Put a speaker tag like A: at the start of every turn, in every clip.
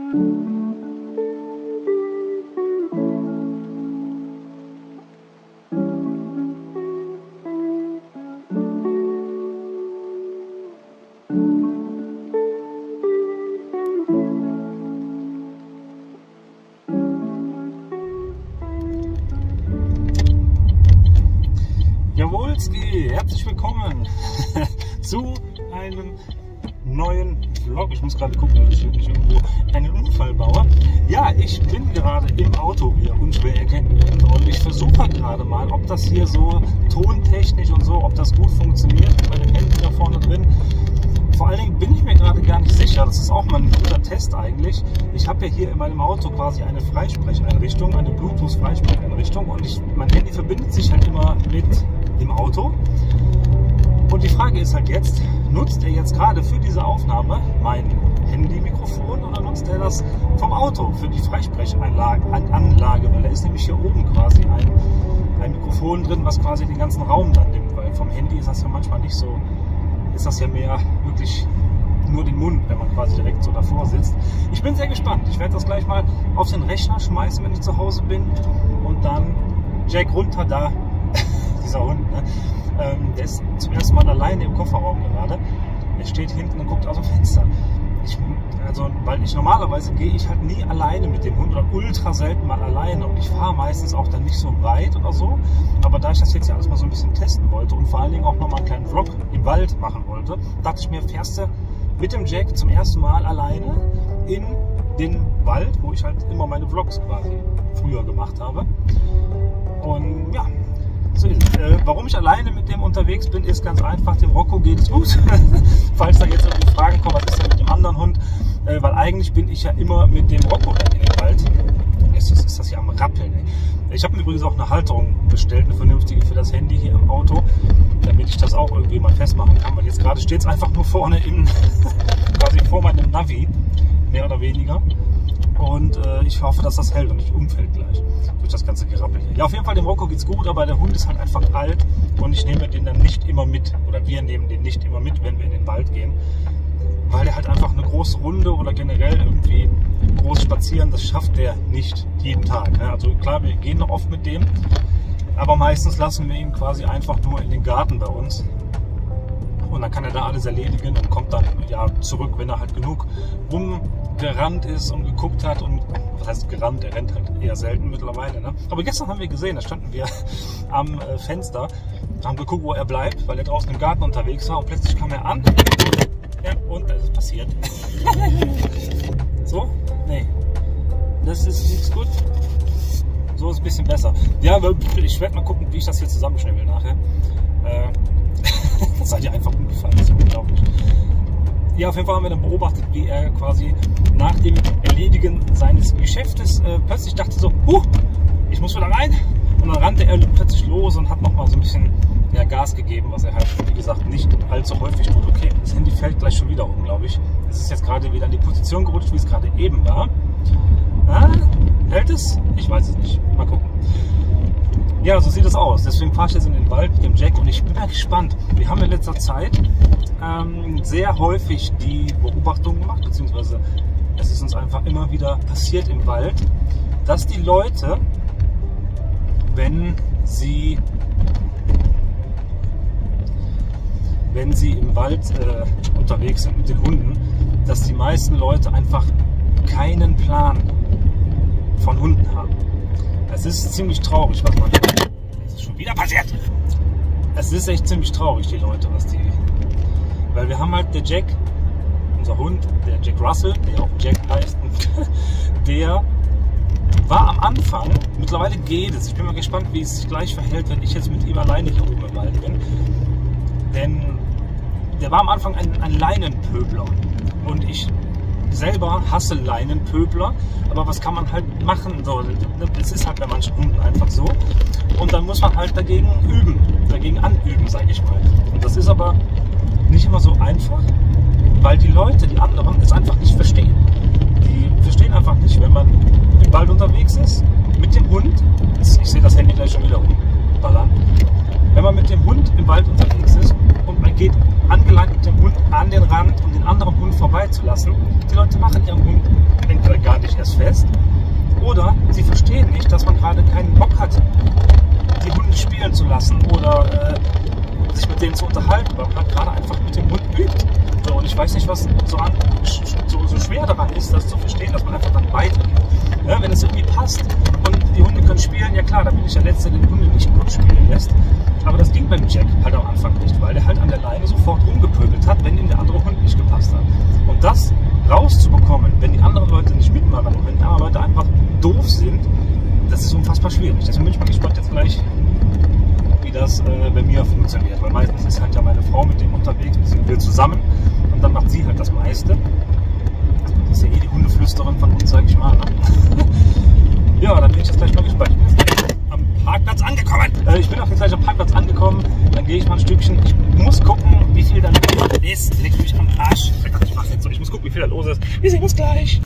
A: Jawolski, herzlich willkommen zu einem neuen Vlog. Ich muss gerade gucken, dass ich nicht irgendwo einen Unfall baue. Ja, ich bin gerade im Auto, wie ihr unschwer erkennen könnt, und ich versuche gerade mal, ob das hier so tontechnisch und so, ob das gut funktioniert mit meinem Handy da vorne drin. Vor allen Dingen bin ich mir gerade gar nicht sicher, das ist auch mal ein guter Test eigentlich. Ich habe ja hier in meinem Auto quasi eine Freisprecheinrichtung, eine Bluetooth-Freisprecheinrichtung, und mein Handy verbindet sich halt immer mit dem Auto. Und die Frage ist halt jetzt, nutzt er jetzt gerade für diese Aufnahme mein Handy-Mikrofon oder nutzt er das vom Auto für die Freisprechanlage? Weil da ist nämlich hier oben quasi ein Mikrofon drin, was quasi den ganzen Raum dann nimmt, weil vom Handy ist das ja manchmal nicht so, ist das ja mehr wirklich nur den Mund, wenn man quasi direkt so davor sitzt. Ich bin sehr gespannt. Ich werde das gleich mal auf den Rechner schmeißen, wenn ich zu Hause bin, und dann Jack runter da, dieser Hund, ne? Der ist zum ersten Mal alleine im Kofferraum gerade. Er steht hinten und guckt aus dem Fenster. Weil normalerweise gehe ich halt nie alleine mit dem Hund oder ultra selten mal alleine, und ich fahre meistens auch dann nicht so weit oder so. Aber da ich das jetzt ja alles mal so ein bisschen testen wollte und vor allen Dingen auch noch mal einen kleinen Vlog im Wald machen wollte, dachte ich mir, fährst du mit dem Jack zum ersten Mal alleine in den Wald, wo ich halt immer meine Vlogs quasi früher gemacht habe. Und ja, so ist es. Warum ich alleine mit dem unterwegs bin, ist ganz einfach, dem Rocco geht es gut. Falls da jetzt irgendwie Fragen kommen, was ist denn mit dem anderen Hund? Weil eigentlich bin ich ja immer mit dem Rocco in den Wald. Jetzt ist das hier am Rappeln. Ey. Ich habe mir übrigens auch eine Halterung bestellt, eine vernünftige für das Handy hier im Auto, damit ich das auch irgendwie mal festmachen kann. Weil jetzt gerade steht es einfach nur vorne quasi vor meinem Navi, mehr oder weniger. Und ich hoffe, dass das hält und nicht umfällt gleich durch das ganze Gerappel hier. Ja, auf jeden Fall, dem Rocco geht's gut, aber der Hund ist halt einfach alt und ich nehme den dann nicht immer mit, oder wir nehmen den nicht immer mit, wenn wir in den Wald gehen, weil der halt einfach eine große Runde oder generell irgendwie groß spazieren, das schafft der nicht jeden Tag. Ne? Also klar, wir gehen noch oft mit dem, aber meistens lassen wir ihn quasi einfach nur in den Garten bei uns. Und dann kann er da alles erledigen und kommt dann ja zurück, wenn er halt genug rumgerannt ist und geguckt hat. Und was heißt gerannt? Er rennt halt eher selten mittlerweile. Ne? Aber gestern haben wir gesehen, da standen wir am Fenster, haben geguckt, wo er bleibt, weil er draußen im Garten unterwegs war. Und plötzlich kam er an. Ja, und da ist es passiert. So? Nee. Das ist nichts gut. So ist ein bisschen besser. Ja, ich werde mal gucken, wie ich das hier zusammenschnibbel nachher. Das seid ihr einfach umgefallen, das ist ja unglaublich. Ja, auf jeden Fall haben wir dann beobachtet, wie er quasi nach dem Erledigen seines Geschäftes plötzlich dachte so, ich muss wieder rein. Und dann rannte er plötzlich los und hat nochmal so ein bisschen Gas gegeben, was er halt, wie gesagt, nicht allzu häufig tut. Okay, das Handy fällt gleich schon wieder um, glaube ich. Es ist jetzt gerade wieder in die Position gerutscht, wie es gerade eben war. Hält es? Ich weiß es nicht. Mal gucken. Ja, so sieht es aus. Deswegen fahre ich jetzt in den Wald mit dem Jack und ich bin mal gespannt. Wir haben in letzter Zeit sehr häufig die Beobachtung gemacht, beziehungsweise es ist uns einfach immer wieder passiert im Wald, dass die Leute, wenn sie im Wald unterwegs sind mit den Hunden, dass die meisten Leute einfach keinen Plan von Hunden haben. Es ist ziemlich traurig, was man... Es ist schon wieder passiert! Es ist echt ziemlich traurig, die Leute, weil wir haben halt der Jack, unser Hund, der Jack Russell, der auch Jack heißt, der war am Anfang, mittlerweile geht es. Ich bin mal gespannt, wie es sich gleich verhält, wenn ich jetzt mit ihm alleine hier oben im Wald bin. Denn der war am Anfang ein Leinenpöbler. Und ich selber hasse Leinenpöbler, aber was kann man halt machen? So, es ist halt bei manchen Hunden einfach so. Und dann muss man halt dagegen anüben, sage ich mal. Und das ist aber nicht immer so einfach, weil die Leute, die anderen, es einfach nicht verstehen. Die verstehen einfach nicht, wenn man im Wald unterwegs ist, mit dem Hund, ich sehe das Handy gleich schon wieder rumballern, wenn man mit dem Hund im Wald unterwegs ist und man geht angeleint mit dem Hund an den Rand, um den anderen Hund vorbeizulassen. Die Leute machen ihren Hund entweder gar nicht erst fest oder sie verstehen nicht, dass man gerade keinen Bock hat, die Hunde spielen zu lassen oder sich mit denen zu unterhalten, weil man gerade einfach mit dem Hund übt. So, und ich weiß nicht, was so schwer daran ist, das zu verstehen, dass man einfach dann weitergeht. Ja, wenn es irgendwie passt und die Hunde können spielen, ja klar, dann bin ich der Letzte, der die Hunde nicht gut spielen lässt. Aber das ging beim Jack halt am Anfang nicht, weil der halt an der Leine sofort rumgepöbelt hat, wenn ihm der andere Hund nicht gepasst hat. Und das rauszubekommen, wenn die anderen Leute nicht mitmachen und wenn die anderen Leute einfach doof sind, das ist unfassbar schwierig. Deswegen bin ich mal gespannt jetzt gleich, wie das bei mir funktioniert. Weil meistens ist halt ja meine Frau mit dem unterwegs, sind wir zusammen und dann macht sie halt das meiste. Die ist ja eh die Hundeflüsterin von uns, sag ich mal. Ne? Ja, dann bin ich jetzt gleich mal gespannt. Ich bin jetzt gleich am Parkplatz angekommen. Ich bin auch jetzt gleich am Parkplatz angekommen. Dann gehe ich mal ein Stückchen. Ich muss gucken, wie viel da ist. Leg mich am Arsch. Ich mach's jetzt so. Ich muss gucken, wie viel da los ist. Wir sehen uns gleich.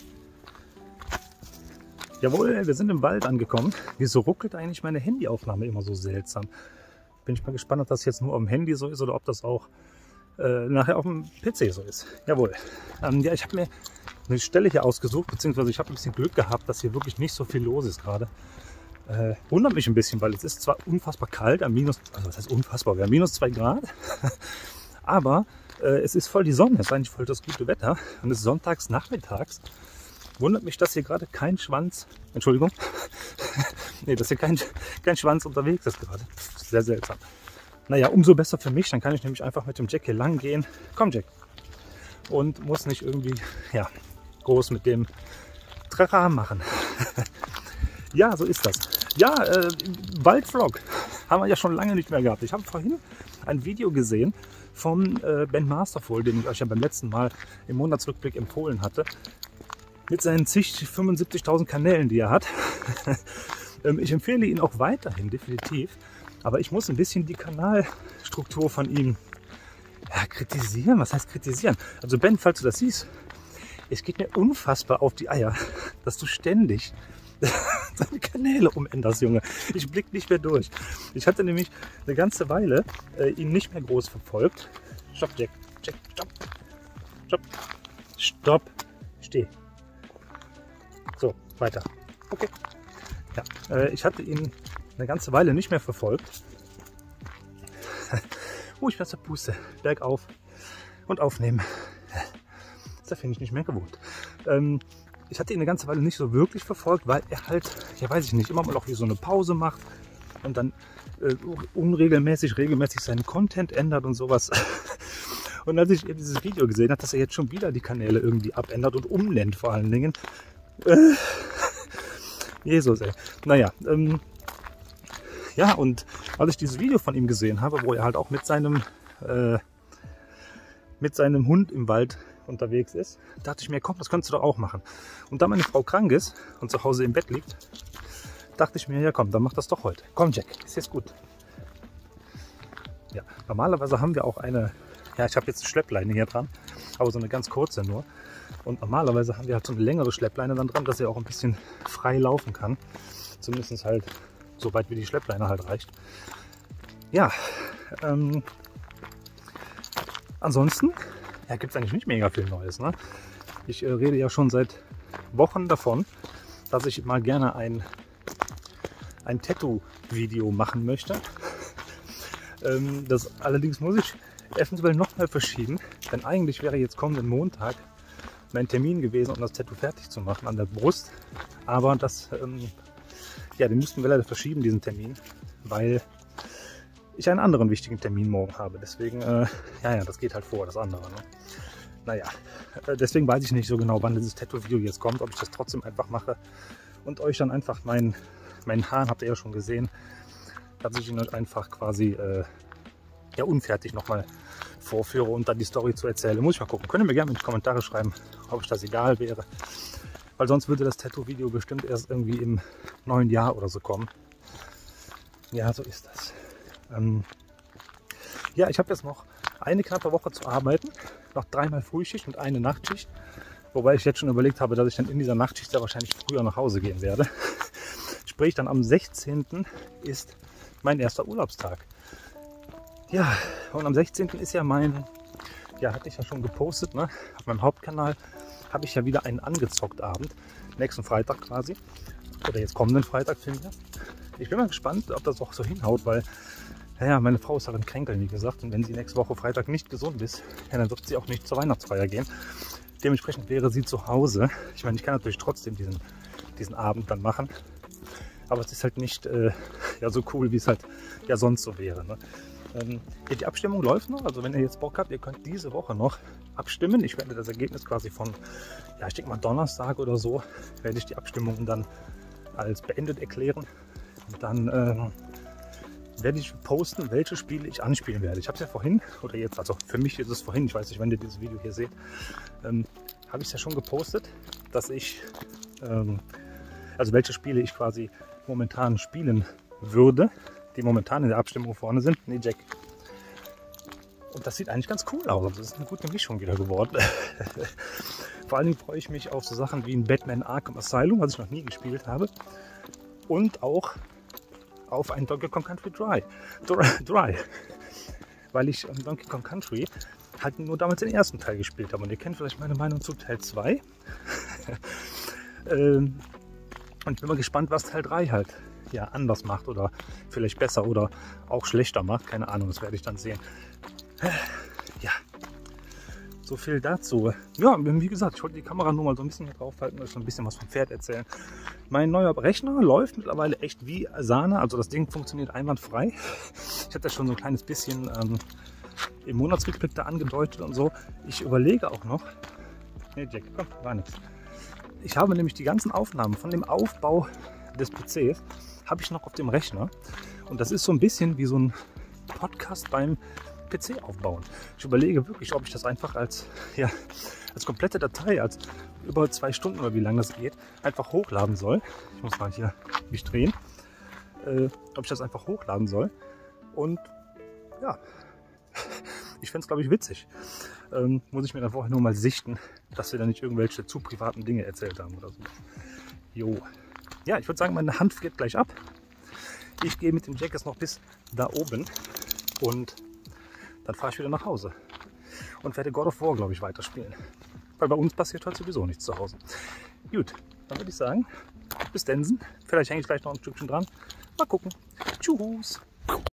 A: Jawohl, wir sind im Wald angekommen. Wieso ruckelt eigentlich meine Handyaufnahme immer so seltsam? Bin ich mal gespannt, ob das jetzt nur auf dem Handy so ist oder ob das auch nachher auf dem PC so ist. Jawohl. Ja, ich habe mir eine Stelle hier ausgesucht, beziehungsweise ich habe ein bisschen Glück gehabt, dass hier wirklich nicht so viel los ist gerade. Wundert mich ein bisschen, weil es ist zwar unfassbar kalt, also was heißt unfassbar, wir haben minus 2 Grad, aber es ist voll die Sonne, es ist eigentlich voll das gute Wetter und es ist sonntags nachmittags. Wundert mich, dass hier gerade kein Schwanz, Entschuldigung, nee, dass hier kein Schwanz unterwegs ist gerade. Sehr seltsam. Naja, umso besser für mich, dann kann ich nämlich einfach mit dem Jack hier lang gehen. Komm Jack. Und muss nicht irgendwie, ja, groß mit dem Trara machen. Ja, so ist das. Ja, Waldvlog haben wir ja schon lange nicht mehr gehabt. Ich habe vorhin ein Video gesehen vom Ben Masterful, den ich euch ja beim letzten Mal im Monatsrückblick empfohlen hatte. Mit seinen 75.000 Kanälen, die er hat. Ich empfehle ihn auch weiterhin, definitiv. Aber ich muss ein bisschen die Kanalstruktur von ihm kritisieren. Was heißt kritisieren? Also Ben, falls du das siehst, es geht mir unfassbar auf die Eier, dass du ständig seine Kanäle umänderst, Junge. Ich blick nicht mehr durch. Ich hatte nämlich eine ganze Weile ihn nicht mehr groß verfolgt. Stopp, Jack. Jack, stopp. Stopp. Stopp. Steh. So, weiter. Okay. Ja, ich hatte ihn eine ganze Weile nicht mehr verfolgt. Ich bin aus der Puste. Bergauf und aufnehmen. Das finde ich nicht mehr gewohnt. Ich hatte ihn eine ganze Weile nicht so wirklich verfolgt, weil er halt, ja weiß ich nicht, immer mal auch wie so eine Pause macht und dann regelmäßig seinen Content ändert und sowas. Und als ich eben dieses Video gesehen habe, dass er jetzt schon wieder die Kanäle irgendwie abändert und umnennt vor allen Dingen. Jesus, ey. Naja, ja, und als ich dieses Video von ihm gesehen habe, wo er halt auch mit seinem Hund im Wald unterwegs ist, dachte ich mir, komm, das könntest du doch auch machen. Und da meine Frau krank ist und zu Hause im Bett liegt, dachte ich mir, ja komm, dann mach das doch heute. Komm Jack, ist jetzt gut. Ja, normalerweise haben wir auch eine, ja, ich habe jetzt eine Schleppleine hier dran, aber so eine ganz kurze nur. Und normalerweise haben wir halt so eine längere Schleppleine dann dran, dass er auch ein bisschen frei laufen kann. Zumindest halt so weit, wie die Schleppleine halt reicht. Ja, ansonsten ja, gibt es eigentlich nicht mega viel Neues. Ne? Ich rede ja schon seit Wochen davon, dass ich mal gerne ein Tattoo-Video machen möchte. Das allerdings muss ich eventuell noch mal verschieben, denn eigentlich wäre jetzt kommenden Montag mein Termin gewesen, um das Tattoo fertig zu machen an der Brust. Aber das, ja, den mussten wir leider verschieben, diesen Termin, weil ich einen anderen wichtigen Termin morgen habe. Deswegen, ja, das geht halt vor, das andere. Ne? Naja, deswegen weiß ich nicht so genau, wann dieses Tattoo-Video jetzt kommt, ob ich das trotzdem einfach mache und euch dann einfach meinen Hahn, habt ihr ja schon gesehen, dass ich ihn halt einfach quasi ja, unfertig nochmal vorführe und dann die Story zu erzählen. Muss ich mal gucken. Könnt ihr mir gerne in die Kommentare schreiben, ob euch das egal wäre. Weil sonst würde das Tattoo-Video bestimmt erst irgendwie im neuen Jahr oder so kommen. Ja, so ist das. Ja, ich habe jetzt noch eine knappe Woche zu arbeiten. Noch 3-mal Frühschicht und eine Nachtschicht. Wobei ich jetzt schon überlegt habe, dass ich dann in dieser Nachtschicht ja wahrscheinlich früher nach Hause gehen werde. Sprich, dann am 16. ist mein erster Urlaubstag. Ja, und am 16. ist ja mein Ja, hatte ich ja schon gepostet, ne? Auf meinem Hauptkanal habe ich ja wieder einen angezockt Abend. Nächsten Freitag quasi. Oder jetzt kommenden Freitag vielmehr. Ich bin mal gespannt, ob das auch so hinhaut, weil ja, meine Frau ist halt ein Kränkeln, wie gesagt. Und wenn sie nächste Woche Freitag nicht gesund ist, ja, dann wird sie auch nicht zur Weihnachtsfeier gehen. Dementsprechend wäre sie zu Hause. Ich meine, ich kann natürlich trotzdem diesen Abend dann machen. Aber es ist halt nicht ja, so cool, wie es halt ja sonst so wäre. Ne? Ja, die Abstimmung läuft noch. Also wenn ihr jetzt Bock habt, ihr könnt diese Woche noch abstimmen. Ich werde das Ergebnis quasi von, ja, ich denke mal Donnerstag oder so, werde ich die Abstimmung dann als beendet erklären. Und dann werde ich posten, welche Spiele ich anspielen werde. Ich habe es ja vorhin, oder jetzt, also für mich ist es vorhin, ich weiß nicht, wann ihr dieses Video hier seht, habe ich es ja schon gepostet, dass ich, also welche Spiele ich quasi momentan spielen würde, die momentan in der Abstimmung vorne sind. Nee, Jack. Und das sieht eigentlich ganz cool aus. Das ist eine gute Mischung wieder geworden. Vor allem freue ich mich auf so Sachen wie ein Batman Arkham Asylum, was ich noch nie gespielt habe. Und auch auf ein Donkey Kong Country Dry. Weil ich Donkey Kong Country halt nur damals den ersten Teil gespielt habe. Und ihr kennt vielleicht meine Meinung zu Teil 2. Und ich bin mal gespannt, was Teil 3 halt ja anders macht oder vielleicht besser oder auch schlechter macht. Keine Ahnung, das werde ich dann sehen. Ja, so viel dazu. Ja, wie gesagt, ich wollte die Kamera nur mal so ein bisschen hier drauf halten und euch so ein bisschen was vom Pferd erzählen. Mein neuer Rechner läuft mittlerweile echt wie Sahne. Also das Ding funktioniert einwandfrei. Ich hatte das schon so ein kleines bisschen im Monatsrückblick da angedeutet und so. Ich überlege auch noch. Nee, Jack, komm, war nichts. Ich habe nämlich die ganzen Aufnahmen von dem Aufbau des PCs habe ich noch auf dem Rechner. Und das ist so ein bisschen wie so ein Podcast beim PC aufbauen. Ich überlege wirklich, ob ich das einfach als komplette Datei, als über 2 Stunden oder wie lange das geht, einfach hochladen soll. Ich muss mal hier mich drehen. Ob ich das einfach hochladen soll. Und ja, ich fände es, glaube ich, witzig. Muss ich mir dann vorher nur mal sichten, dass wir da nicht irgendwelche zu privaten Dinge erzählt haben oder so. Jo. Ja, ich würde sagen, meine Hand friert gleich ab. Ich gehe mit dem Jack jetzt noch bis da oben und dann fahre ich wieder nach Hause und werde God of War, glaube ich, weiterspielen. Weil bei uns passiert heute sowieso nichts zu Hause. Gut, dann würde ich sagen, bis Densen. Vielleicht hänge ich gleich noch ein Stückchen dran. Mal gucken. Tschüss.